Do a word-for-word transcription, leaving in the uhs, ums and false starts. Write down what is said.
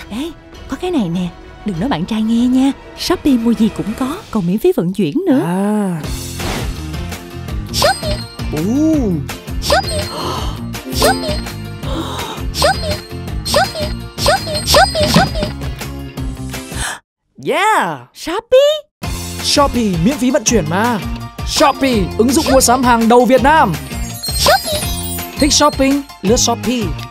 Ê, có cái này nè, đừng nói bạn trai nghe nha. Shopee mua gì cũng có, còn miễn phí vận chuyển nữa. À. Shopee. Ồ. Shopee. Shopee. Shopee. Shopee. Shopee. Shopee. Shopee. Yeah. Shopee. Shopee miễn phí vận chuyển mà. Shopee, ứng dụng mua sắm hàng đầu Việt Nam. Shopee. Thích shopping, lướt Shopee.